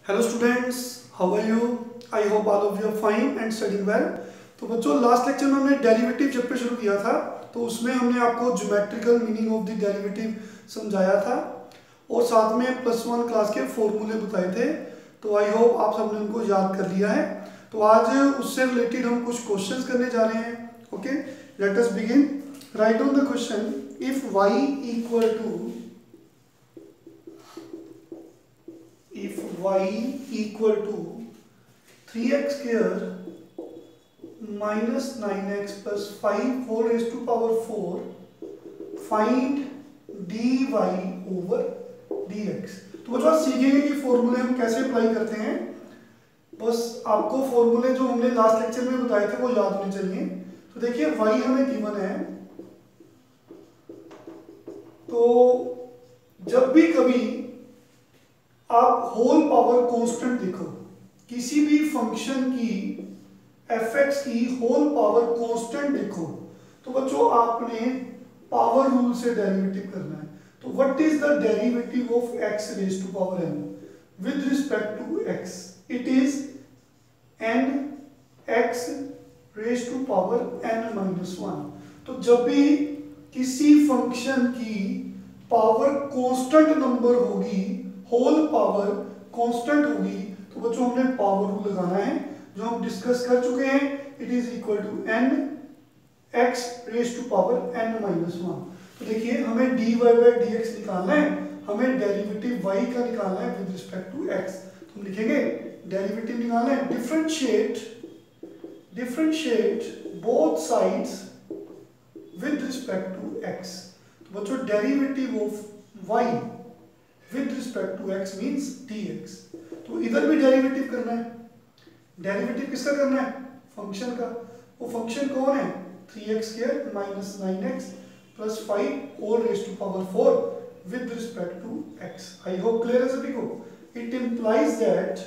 Hello students, how are you? I hope all of you are fine and studying well. तो बच्चों, last lecture में हमने derivative chapter शुरू किया था, तो उसमें हमने आपको geometrical meaning of the derivative समझाया था और साथ में +1 क्लास के फॉर्मूले बताए थे। तो आई होप आप सबने उनको याद कर लिया है। तो आज उससे रिलेटेड हम कुछ क्वेश्चंस करने जा रहे हैं। Okay, let us begin. Right on the question, if y equal to if y equal to 3x square minus 9x plus 5 whole raised to power 4, find dy over dx। तो बच्चों आज सीखेंगे कि फॉर्मूले हम कैसे अप्लाई करते हैं। बस आपको फॉर्मूले जो हमने लास्ट लेक्चर में बताए थे वो याद होने चाहिए। तो देखिए y हमें गिवन है, तो जब भी कभी आप होल पावर कांस्टेंट देखो, किसी भी फंक्शन की fx की होल पावर कांस्टेंट देखो, तो बच्चों आपने पावर रूल से डेरिवेटिव करना है। तो what is the derivative of x raise to power n with respect to x? It is n x raise to power n minus 1। तो जब भी किसी फंक्शन की पावर कांस्टेंट नंबर होगी, होल पावर कांस्टेंट होगी, तो बच्चों हमने पावर रूल लगाना है जो हम डिस्कस कर चुके हैं। It is equal to n x raise to power n minus 1। तो देखिए हमें dy बाई dx निकालना है, हमें डेरिवेटिव y का निकालना है विद रिस्पेक्ट टू x। तो हम लिखेंगे डेरिवेटिव निकालना है, differentiate both sides with respect to x। तो बच्चों derivative of y with respect to x means dx। तो इधर भी डेरिवेटिव करना है। डेरिवेटिव किसका करना है? फंक्शन का। वो फंक्शन कौन है? 3x square minus 9x plus 5 whole raise to power 4 with respect to x। I hope clear है सभी को। इट इंप्लाइज दैट,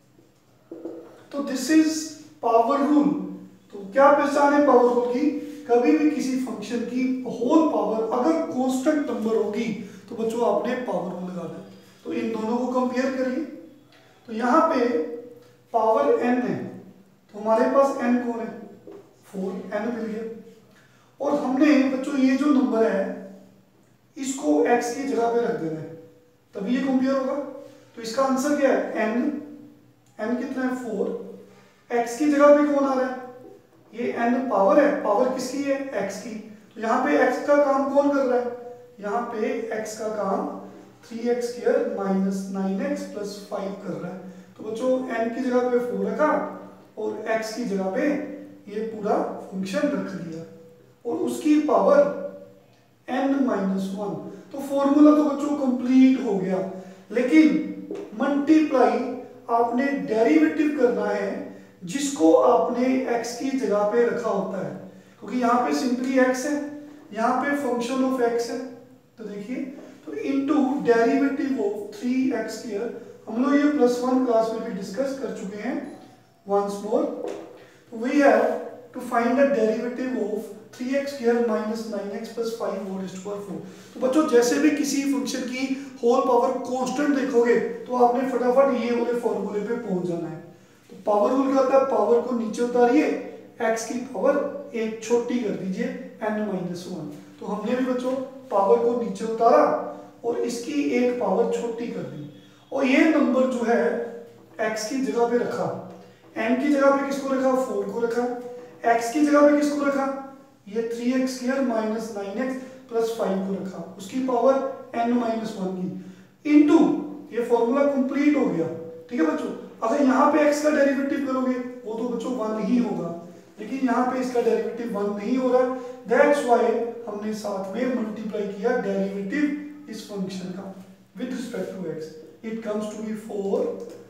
तो दिस इज पावर रूल। तो क्या पहचान है पावर रूल की? कभी भी किसी फंक्शन की होल पावर अगर कांस्टेंट नंबर होगी तो बच्चों आपने पावर रूल लगाना है। तो इन दोनों को कंपेयर करिए। तो यहाँ पे पावर n है, तो हमारे पास n कौन है? 4, n मिल गया। और हमने बच्चों ये जो नंबर है इसको x की जगह पे रख देना है, तभी ये कंपेयर होगा। तो इसका आंसर क्या है? n कितना है? 4। x की जगह पे कौन आ रहा है? ये n पावर है, पावर किसकी है? x की। तो यहाँ पे x का काम कौन कर रहा है? यहाँ पे x का काम 3x square minus 9x plus 5 कर रहा है। तो बच्चों n की जगह पे 4 रखा और x की जगह पे ये पूरा फंक्शन रख दिया और उसकी पावर n माइनस 1। तो फॉर्मूला तो बच्चों कंप्लीट हो गया, लेकिन मल्टीप्लाई आपने डेरिवेटिव करना है जिसको आपने x की जगह पे रखा होता है, क्योंकि यहाँ पे सिंपली x है, यहाँ पे फंक्शन ऑफ x है। तो देखिए, तो into derivative of 3x square, हम लोग ये +1 क्लास में भी डिस्कस कर चुके हैं। Once more, we have to find the derivative of 3x square minus 9x plus 5 whole raised to power 4। तो बच्चों जैसे भी किसी फंक्शन की होल पावर कांस्टेंट देखोगे तो आपने फटाफट ये वाले फॉर्मूले पे पहुंच जाना है। तो पावर रूल क्या होता है? पावर को नीचे उतारिए, x की पावर एक छोटी कर दीजिए n माइनस 1। तो हमने भी बच्चों पावर को नीचे उतारा और इसकी एक पावर छोटी कर दी, और ये नंबर जो है x की जगह पे रखा, n की जगह पे किसको रखा? 4 को रखा। x की जगह पे किसको रखा? ये 3x square minus 9x plus 5 को रखा, उसकी पावर n माइनस 1 की, इनटू ये फॉर्मूला कंप्लीट हो गया। ठीक है बच्चों, अगर यहाँ पे x का डेरिवेटिव करोगे वो तो बच्चों 1 ही होगा, लेकिन यहाँ पे इसका डेरिवेटिव 1 नहीं हो रहा। दैट्स व्हाई हमने साथ में मल्टीप्लाई किया डेरिवेटिव इस फंक्शन का with respect to x। It comes to be 4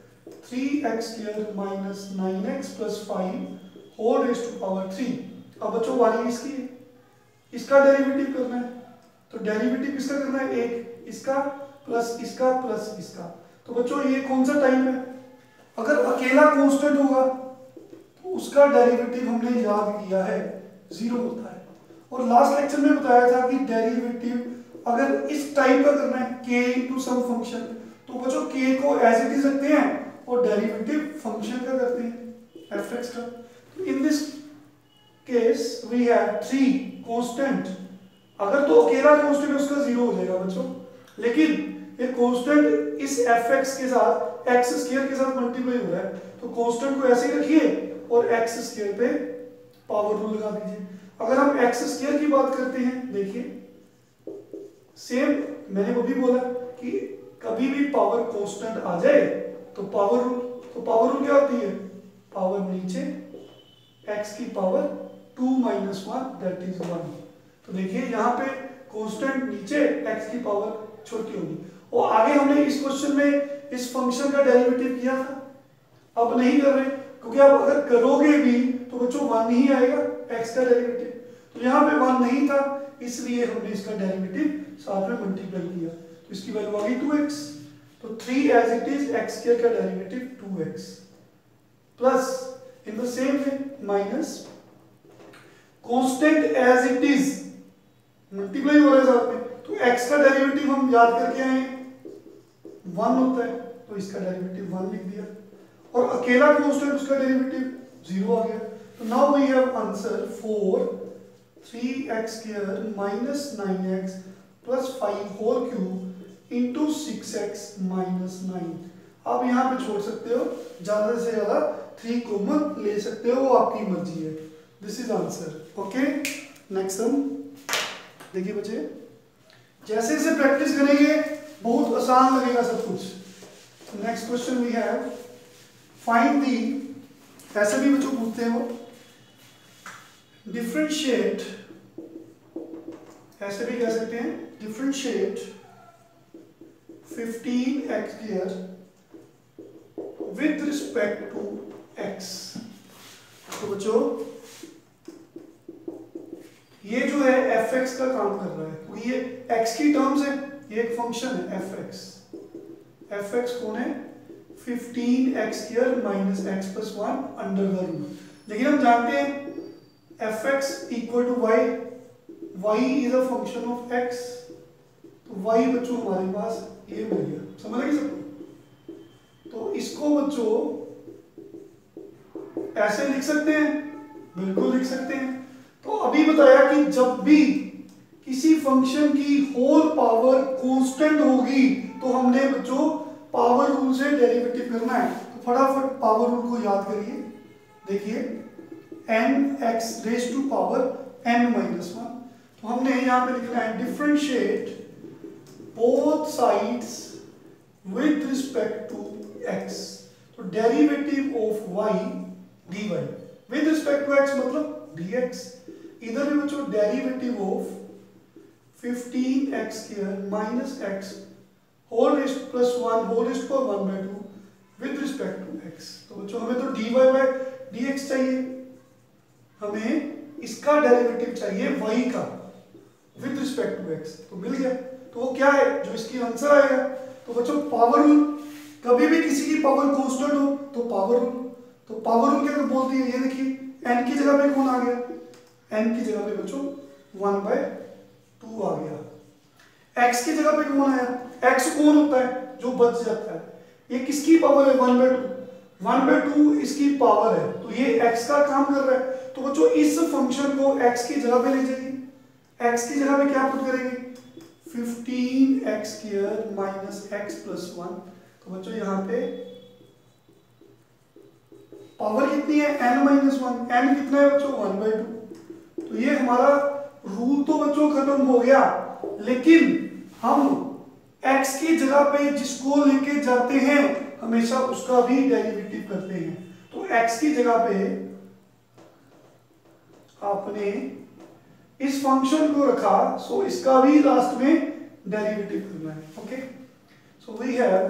3x square minus 9x plus 5 whole raised to power 3। अब बच्चों वाली इसकी है, इसका डेरिवेटिव करना है। तो डेरिवेटिव किसका करना है? एक इसका प्लस इसका प्लस इसका। तो बच्चों ये कौन सा टाइप है? अगर अकेला कांस्टेंट होगा तो उसका डेरिवेटिव हमने याद किया है 0 होता है। और लास्ट लेक्चर में बताया था कि डेरिवेटिव अगर इस टाइप का करना है k इनटू सम फंक्शन, तो बच्चों k को एज इट इज रखते हैं और डेरिवेटिव फंक्शन का करते हैं एफ एक्स का। तो in this case we have 3 constant. अगर तो अकेला कांस्टेंट उसका 0 हो जाएगा बच्चों, लेकिन ये कांस्टेंट इस एफ एक्स के साथ एक्स स्क्वायर के साथ मल्टीप्लाई हो रहा है, तो कांस्टेंट को ऐसे ही रखिए और एक्स स्क्वायर पे पावर रूल लगा दीजिए। अगर हम एक्स स्क्वायर की बात करते हैं, देखिए सेम मैंने वो भी बोला कि कभी भी पावर कांस्टेंट आ जाए तो पावर रूल क्या होती है, पावर नीचे x की पावर 2 - 1 दैट इज 1। तो देखिए यहाँ पे कांस्टेंट नीचे x की पावर छोटी होगी। और आगे हमने इस क्वेश्चन में इस फंक्शन का डेरिवेटिव किया था, अब नहीं कर रहे क्योंकि आप अगर करोगे भी तो बच्चों 1 ही आएगा x का डेरिवेटिव। तो यहाँ पे 1 नहीं था, इसलिए हमने इसका डेरिवेटिव साथ में मल्टीप्लाई किया, तो इसकी वैल्यू आ गई 2x। तो 3 as it is x square का derivative 2x plus in the same way minus constant as it is multiply हो रहा है साथ में, तो x का डेरिवेटिव हम याद करके आए 1 होता है, तो इसका डेरिवेटिव 1 लिख दिया, और अकेला कांस्टेंट उसका डेरिवेटिव 0 आ गया। तो now we have answer for 3x square minus 9x plus 5 whole cube into 6x minus 9। आप यहाँ पे छोड़ सकते हो, ज्यादा से ज्यादा 3 कॉमन ले सकते हो, वो आपकी मर्जी है। This is answer. Okay, next sum देखिए बच्चे, जैसे जैसे प्रैक्टिस करेंगे बहुत आसान लगेगा सब कुछ। Next question we have find the, ऐसे भी बच्चों पूछते हैं वो, डिफरेंशिएट, ऐसे भी कह सकते हैं differentiate 15x square with respect to x। तो बच्चों ये जो है fx का काम कर रहा है, क्योंकि ये x की टर्म्स है, ये एक फंक्शन है fx। fx कौन है, 15x square minus x plus 1 under the root. लेकिन हम जानते हैं fx equal to y, y is a function of x, तो y बच्चों हमारे पास ये मिल गया, समझ लगी सबको। तो इसको बच्चों ऐसे लिख सकते हैं, बिल्कुल लिख सकते हैं। तो अभी बताया कि जब भी किसी फंक्शन की होल पावर कांस्टेंट होगी तो हमने बच्चों पावर रूल से डेरिवेटिव करना है। तो फटाफट पावर रूल को याद करिए। देखिए nx raise to power n minus 1, तो हमने यहां पे लिखना है differentiate both sides with respect to x। तो derivative of y dy with respect to x मतलब dx। इधर भी बच्चों derivative of 15x square minus x whole rest plus 1 whole rest power 1/2 with respect to x। तो बच्चों हमें तो dy bye dx चाहिए, हमें इसका डेरिवेटिव चाहिए y का विद रिस्पेक्ट टू x, तो मिल गया। तो वो क्या है जो इसकी आंसर आएगा। तो बच्चों पावर रूल, कभी भी किसी की पावर कांस्टेंट हो तो पावर रूल, तो पावर रूल क्या बोलती है, ये देखिए n की जगह पे कौन आ गया, n की जगह पे बच्चों 1/2 आ गया। x की जगह पे कौन आया, x कौन होता है जो बच जाता है, ये किसकी पावर है 1/2 इसकी पावर है, तो ये x का काम कर रहा है। तो बच्चों इस फंक्शन को x की जगह पे ले जाइए, x की जगह पे क्या पुट करेंगे 15x square minus x plus 1। तो बच्चों यहाँ पे पावर कितनी है n माइनस 1, n कितना है बच्चों 1/2। तो ये हमारा रूल तो बच्चों खत्म हो गया, लेकिन हम x की जगह पे जिसको लेके जाते हैं हमेशा उसका भी डेरिवेटिव करते हैं। तो x की जगह पे आपने इस फंक्शन को रखा, सो इसका भी लास्ट में डेरिवेटिव करना है। Okay, so we have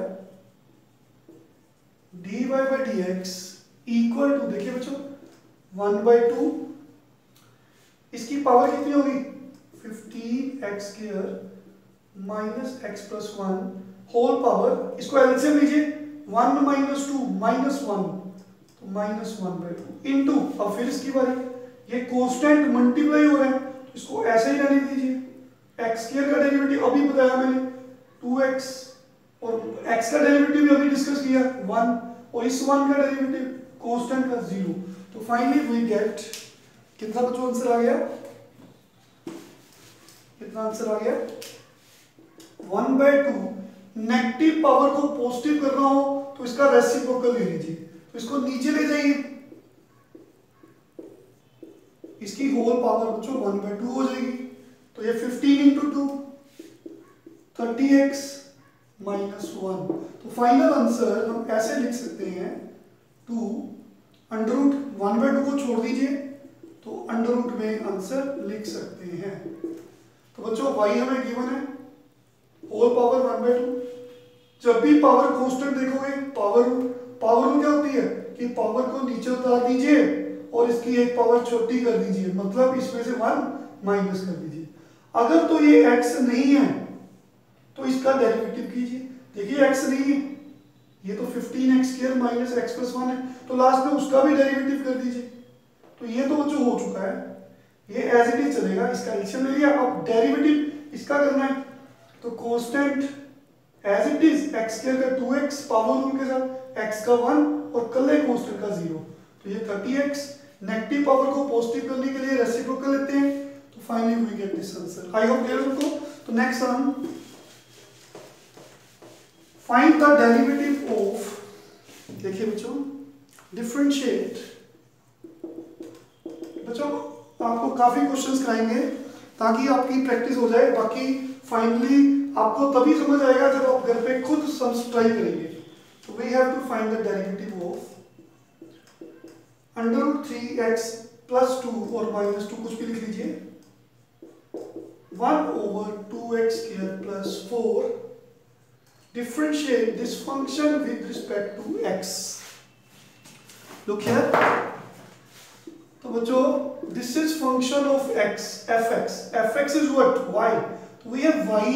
dy by dx equal to, देखिए बच्चों 1/2, इसकी पावर कितनी होगी 15x square minus x plus 1 whole power, इसको एलसीएम लीजिए 1 माइनस 2 माइनस 1, तो माइनस 1/2 इनटू, अब फिर इसकी बारी, ये कांस्टेंट मल्टीप्लाई हो रहे हैं, इसको ऐसे ही रहने दीजिए। x स्क्वायर का डेरिवेटिव अभी बताया मैंने 2x, और x का डेरिवेटिव भी अभी डिस्कस किया वन, और इस वन का डेरिवेटिव कांस्टेंट का 0। तो फाइनली वी गेट, कितना बच्चों आंसर आ गया, कितना आंसर आ गया 1/2। नेगेटिव पावर को पॉजिटिव करना हो तो इसका रेसिप्रोकल ले लीजिए, तो इसको नीचे ले जाइए, इसकी होल पावर बच्चों 1/2 हो जाएगी। तो ये 15 × 2 30x - 1। तो फाइनल आंसर हम ऐसे लिख सकते हैं 2 √1/2 को छोड़ दीजिए, तो अंडर में आंसर लिख सकते हैं। तो बच्चों y हमें गिवन है होल पावर 1/2। जब भी पावर कांस्टेंट देखोगे, पावर रूल क्या होती है कि पावर को नीचे उतार दीजिए और इसकी एक पावर छोटी कर दीजिए, मतलब इसमें से 1 माइनस कर दीजिए। अगर तो ये x नहीं है तो इसका डेरिवेटिव कीजिए। देखिए x नहीं है, ये तो 15x² - x + 1 है, तो लास्ट में उसका भी डेरिवेटिव कर दीजिए। तो ये तो जो हो चुका है, ये एज इट इज चलेगा, इसका एलसीएम ले लिया। अब डेरिवेटिव इसका करना है, तो constant as it is x² का 2x पावर रूल के साथ, x का 1 और कल कांस्टेंट का 0। तो ये 30x, नेगेटिव पावर को पॉजिटिव करने के लिए रेसिप्रोकल लेते हैं, तो finally we get this answer. I hope clear सबको। तो नेक्स्ट हम फाइंड द डेरिवेटिव ऑफ, देखिए बच्चों डिफरेंशिएट, बच्चों आपको काफी क्वेश्चंस कराएंगे ताकि आपकी प्रैक्टिस हो जाए। बाकी फाइनली आपको तभी समझ आएगा जब आप घर पे खुद सम्स ट्राई करेंगे। तो we have to find the derivative of √3x + 2 और -2 कुछ भी लिख लीजिए, 1/2x² + 4 differentiate this function with respect to x. Look here. तो बच्चों this is function of x, fx. fx is what? y. तो we have y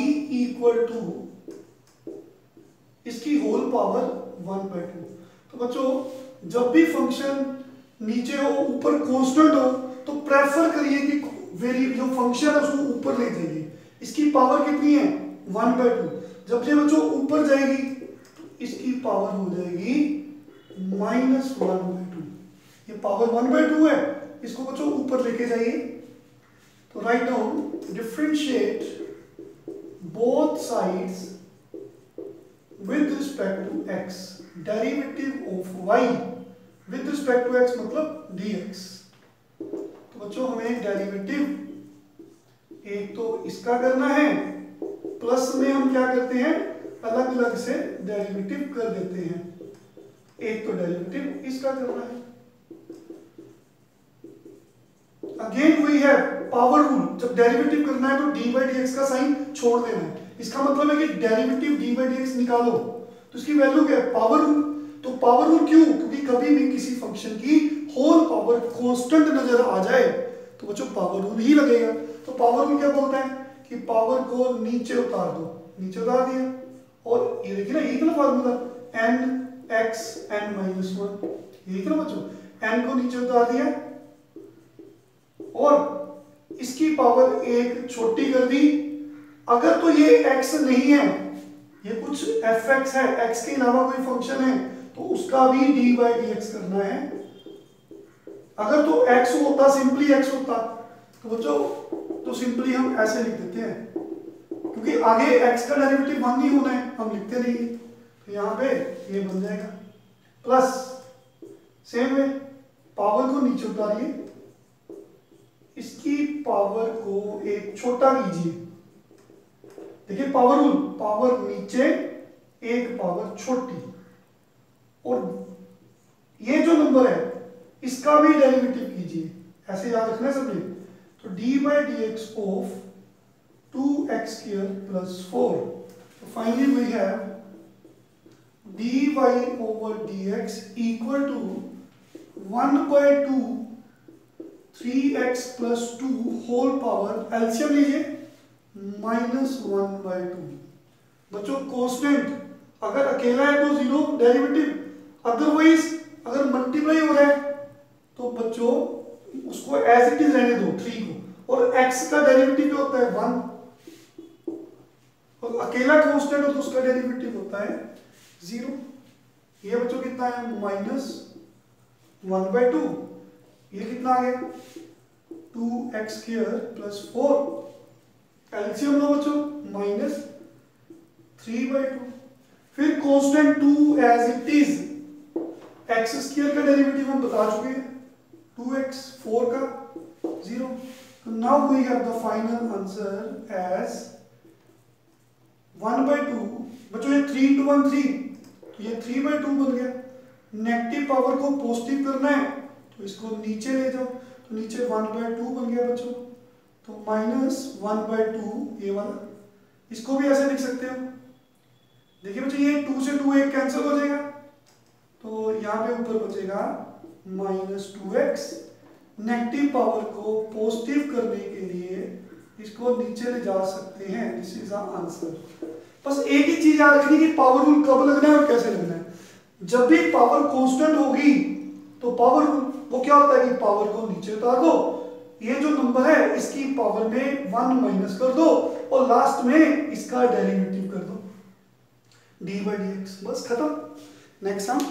= इसकी whole power 1/2। तो बच्चों जब भी फंक्शन नीचे हो ऊपर कांस्टेंट हो तो प्रेफर करिए कि वेरी जो फंक्शन है उसको ऊपर ले जाइए। इसकी पावर कितनी है 1/2। जब ये बच्चों ऊपर जाएगी तो इसकी पावर हो जाएगी -1/2। ये पावर 1/2 है, इसको बच्चों ऊपर लेके जाइए। तो write down differentiate both sides with respect to x, derivative of y with respect to x मतलब dx। तो बच्चों हमें डेरिवेटिव एक तो इसका करना है, प्लस में हम क्या करते हैं अलग अलग से डेरिवेटिव कर देते हैं। एक तो डेरिवेटिव इसका करना है। Again we have power rule, जब डेरिवेटिव करना है तो d/dx का साइन छोड़ देना है। इसका मतलब है कि डेरिवेटिव d/dx निकालो तो इसकी वैल्यू क्या है पावर रूल। तो पावर रूल क्यों, क्योंकि कभी भी किसी फंक्शन की होल पावर कांस्टेंट नजर आ जाए तो बच्चों पावर रूल ही लगेगा। तो पावर रूल क्या बोलता है कि पावर को नीचे उतार दो, नीचे उतार दिया, और ये देखिए ना यही तो फार्मूला nx n-1, यही तो बच्चों n को नीचे उतार दिया और इसकी पावर 1 छोटी कर दी। अगर तो ये x नहीं है, ये कुछ fx है, x के अलावा कोई फंक्शन है तो उसका भी d/dx करना है। अगर तो x होता, सिंपली x होता तो बच्चों तो सिंपली हम ऐसे लिख देते हैं, क्योंकि आगे x का डेरिवेटिव 1 नहीं होना है, हम लिखते नहीं। तो यहाँ पे ये बन जाएगा प्लस, सेम वे पावर को नीचे उतारिए, इसकी पावर को एक छोटा कीजिए। देखिए पावर रूल, पावर नीचे एक पावर छोटी, और ये जो नंबर है इसका भी डेरिवेटिव कीजिए, ऐसे याद रखना है सबने। तो d/dx of 2x² + 4। So finally we have dy/dx equal to 1/2 3x + 2 whole power, LCM लीजिए -1/2। बच्चों कांस्टेंट अगर अकेला है तो 0 डेरिवेटिव, अदरवाइज अगर मल्टीप्लाई हो रहा है तो बच्चों उसको एज इट इज रहने दो 3 को, और x का डेरिवेटिव क्या होता है 1, और अकेला कांस्टेंट हो तो उसका डेरिवेटिव होता है 0। ये बच्चों कितना है -1/2, ये कितना आ गया 2x² + 4, एलसीएम लो बच्चों -3/2। फिर constant 2 as it is, x² का डेरिवेटिव हम बता चुके हैं 2x, 4 का 0। तो now we have the final answer as 1/2। बच्चों ये 3 × 1 3, तो ये 3/2 बन गया। नेगेटिव पावर को पॉजिटिव करना है तो इसको नीचे ले जाओ, तो नीचे 1/2 बन गया बच्चों। तो -1/2 ये वाला, इसको भी ऐसे लिख सकते हो। देखिए बच्चों ये 2 से 2 1 कैंसिल हो जाएगा, तो यहाँ पे ऊपर बचेगा -2x। नेगेटिव पावर को पॉजिटिव करने के लिए इसको नीचे ले जा सकते हैं। This is the answer. बस एक ही चीज याद रखनी कि पावर रूल कब लगना है और कैसे लगना है। जब भी पावर कांस्टेंट होगी तो पावर रूल वो क्या होता है कि पावर को नीचे उतार दो, ये जो नंबर है इसकी पावर में 1 माइनस कर दो और लास्ट में इसका डेरिवेटिव कर दो d/dx, बस खत्म। नेक्स्ट हम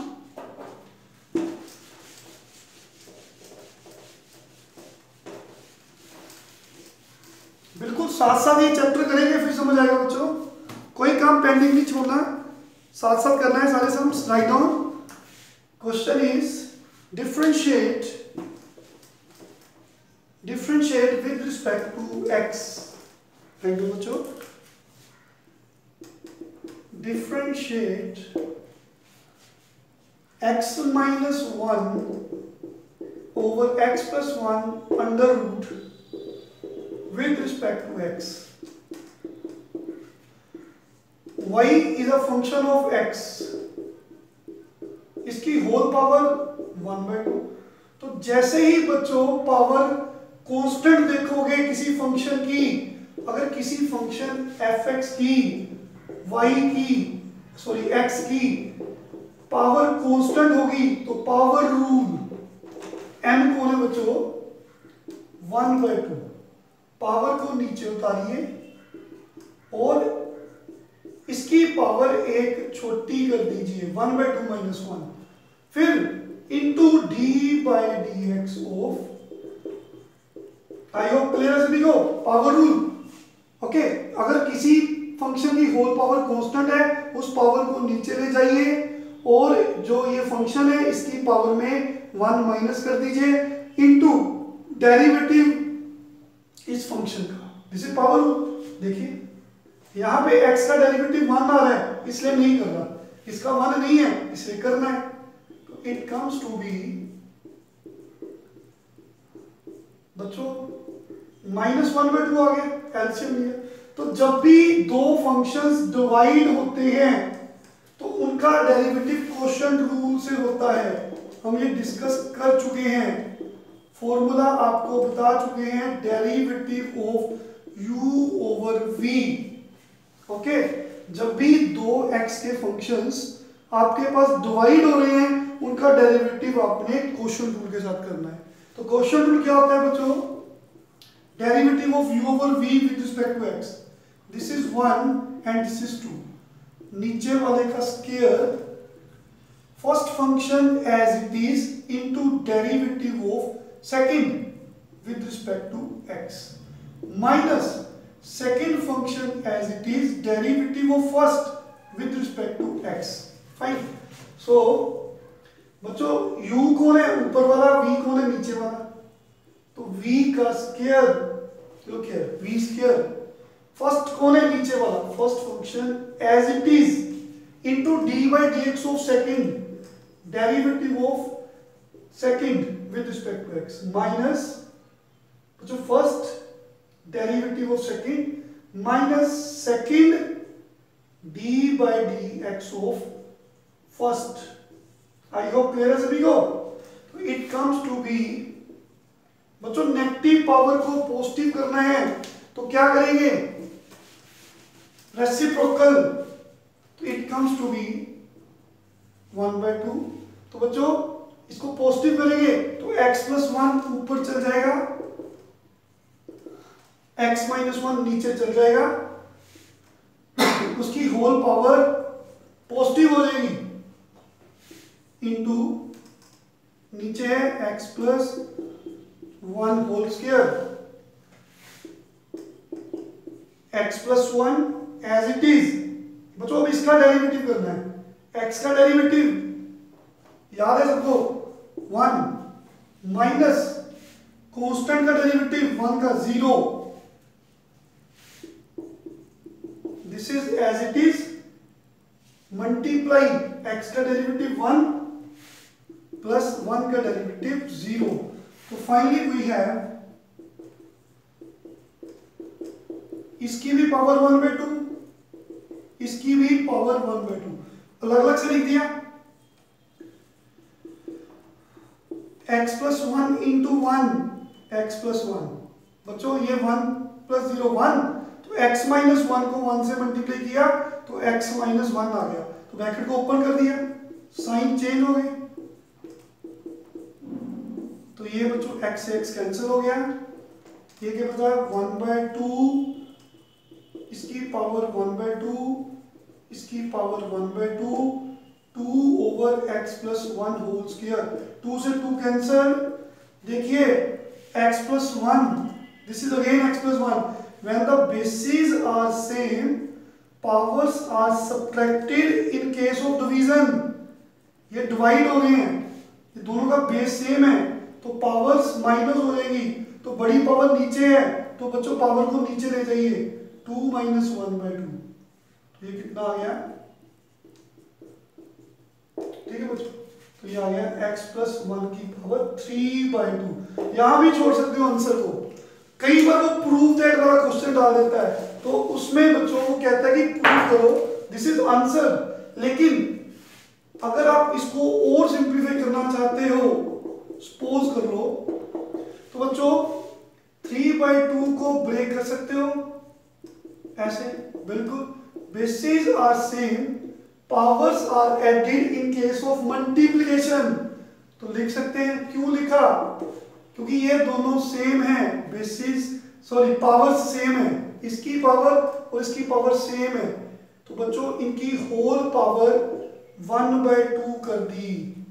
बिल्कुल साथ साथ ये चैप्टर करेंगे, फिर समझ आएगा बच्चों। कोई काम पेंडिंग नहीं छोड़ना, साथ साथ करना है सारे sum. Write down. Question is differentiate with respect to x। Write दो बच्चों, differentiate x - 1 over x + 1 under root with respect to x। y is a function of x, इसकी होल पावर 1/2। तो जैसे ही बच्चों पावर कांस्टेंट देखोगे किसी function की, अगर किसी फंक्शन fx की x की पावर कांस्टेंट होगी तो पावर रूल m कौन है बच्चों 1/2। पावर को नीचे उतारिए और इसकी पावर एक छोटी कर दीजिए 1/2 - 1, फिर into d/dx of, I hope clear है सभी को, पावर रूल। ओके, अगर किसी फंक्शन की होल पावर कांस्टेंट है उस पावर को नीचे ले जाइए और जो ये फंक्शन है इसकी पावर में 1 माइनस कर दीजिए इंटू डेरिवेटिव इस फंक्शन का। This is power rule. देखिए यहां पे x का डेरिवेटिव 1 आ रहा है इसलिए नहीं कर रहा, इसका 1 नहीं है इसलिए करना है। तो इट कम्स टू बी बच्चों -1/2 आ गया, एलसीएम लिया। तो जब भी दो फंक्शंस डिवाइड होते हैं तो उनका डेरिवेटिव क्वोशिएंट रूल से होता है। हम ये डिस्कस कर चुके हैं, फॉर्मूला आपको बता चुके हैं, डेरिवेटिव ऑफ u/v। ओके, जब भी दो x के फंक्शंस आपके पास डिवाइड हो रहे हैं उनका डेरिवेटिव आपने क्वोशिएंट रूल के साथ करना है। तो क्वोशिएंट रूल क्या होता है बच्चों, derivative of u/v with respect to x। This is 1 and this is 2, नीचे वाले का square first function as it is into derivative of second with respect to x minus second function as it is derivative of first with respect to x। Fine. So बच्चों u कौन है ऊपर वाला, v कौन है नीचे वाला, तो v का square, look here v square, first कौन है नीचे वाला, first function as it is into d/dx of second derivative of second with respect to x minus बच्चों first derivative of second minus second d/dx of first. I hope clear है सभी को। तो it comes to be बच्चों negative power को positive करना है तो क्या करेंगे, रेसिप्रोकल। तो इट कम्स टू बी 1/2। तो बच्चों इसको पॉजिटिव करेंगे तो x + 1 ऊपर चल जाएगा, x - 1 नीचे चल जाएगा, उसकी होल पावर पॉजिटिव हो जाएगी इंटू नीचे है x plus 1 whole square, x plus 1 as it is. बच्चों अब इसका डेरिवेटिव करना है, x का डेरिवेटिव याद है सबको 1 माइनस कांस्टेंट का डेरिवेटिव 1 का 0, this is as it is, multiply x का डेरिवेटिव 1 प्लस 1 का डेरिवेटिव 0। तो फाइनली वी हैव इसकी भी पावर 1/2, इसकी भी पावर 1/2, अलग अलग से लिख दिया। x plus 1 into 1, x plus 1, बच्चों ये 1 प्लस 0 1, तो x माइनस 1 को 1 से मल्टीप्लाई किया तो x माइनस 1 आ गया, तो ब्रैकेट को ओपन कर दिया, साइन चेंज हो गए, तो ये बच्चों x से x कैंसिल हो गया, ये क्या बचा 1/2, इसकी पावर 1/2, इसकी power 1/2, 2 over x plus 1 whole square, 2 से 2 कैंसिल, देखिए x plus 1, this is again x plus 1, when the bases are same powers are subtracted in case of division। ये डिवाइड हो गए हैं, ये दोनों का बेस सेम है तो पावर्स माइनस हो जाएगी, तो बड़ी पावर नीचे है तो बच्चों पावर को नीचे ले जाइए, 2 माइनस 1/2, तो ये कितना आ गया, ठीक है बच्चों, तो ये आ गया x प्लस 1 की पावर 3/2। यहां भी छोड़ सकते हो आंसर को, कई बार वो प्रूव दैट वाला क्वेश्चन डाल देता है तो उसमें बच्चों को कहता है कि प्रूव करो दिस इज आंसर, लेकिन अगर आप इसको और सिंप्लीफाई करना चाहते हो, सपोज कर लो, तो बच्चों 3/2 को ब्रेक कर सकते हो ऐसे, बिल्कुल, bases are same powers are added in case of multiplication, तो लिख सकते हैं, क्यों लिखा, क्योंकि ये दोनों सेम है, बेसिस सॉरी पावर्स सेम है, इसकी पावर और इसकी पावर सेम है, तो बच्चों इनकी होल पावर 1/2 कर दी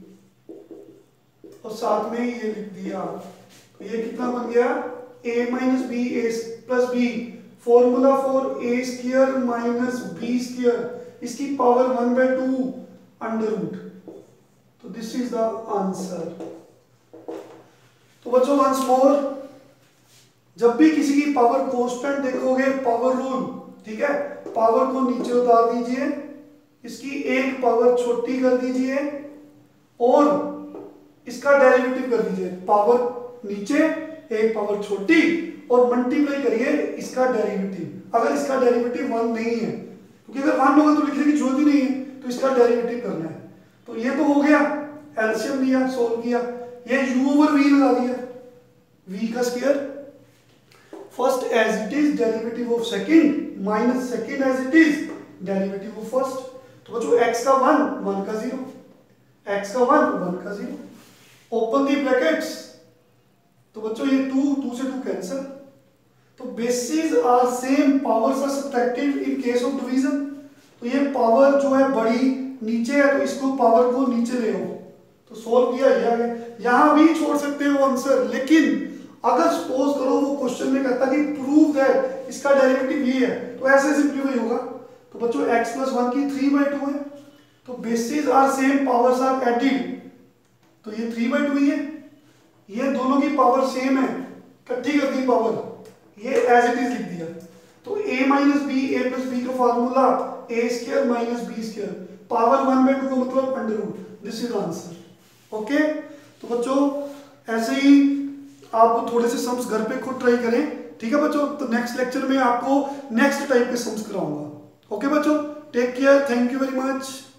और साथ में ये लिख दिया, तो ये कितना बन गया a minus b a plus b, formula for a square minus b square, इसकी पावर 1/2 अंडर रूट, तो दिस इज द आंसर। तो बच्चों वंस मोर, जब भी किसी की पावर कांस्टेंट देखोगे, पावर रूल, ठीक है, पावर को नीचे उतार दीजिए, इसकी एक पावर छोटी कर दीजिए और इसका डेरिवेटिव कर दीजिए, पावर नीचे एक पावर छोटी और मल्टीप्लाई करिए इसका डेरिवेटिव। अगर इसका डेरिवेटिव 1 नहीं है, क्योंकि अगर 1 होगा तो लिखने की जरूरत ही नहीं है, तो इसका डेरिवेटिव करना है, तो ये तो हो गया, एलसीएम लिया, सोल्व किया, ये u ओवर v लगा दिया, v का square, first as it is derivative of second minus second as it is derivative of first, तो बच्चों x का 1 1 का 0, x का 1 1 का 0, ओपन दी ब्रैकेट्स, तो बच्चों ये 2 से 2 कैंसिल, तो bases are same powers are subtracted in case of division, तो ये पावर जो है बड़ी नीचे है तो इसको पावर को नीचे ले आओ, तो सोल्व किया, ये आ गया। यहां भी छोड़ सकते हो आंसर, लेकिन अगर सपोज करो वो क्वेश्चन में कहता कि प्रूव दैट इसका डेरिवेटिव ये है, तो ऐसे सिंपलीफाई होगा, तो बच्चों x प्लस 1 की 3/2 है, तो bases are same powers are added, तो ये 3/2 ही है, ये दोनों की पावर सेम है, इकट्ठी कर दी पावर, ये एज इट इज लिख दिया, तो a minus b a plus b का formula a square minus b square, power 1/2 का मतलब under root, this is answer. Okay, तो बच्चों ऐसे ही आप थोड़े से सम्स घर पे खुद ट्राई करें, ठीक है बच्चों, तो नेक्स्ट लेक्चर में आपको नेक्स्ट टाइप के सम्स कराऊंगा। ओके बच्चों, take care, thank you very much.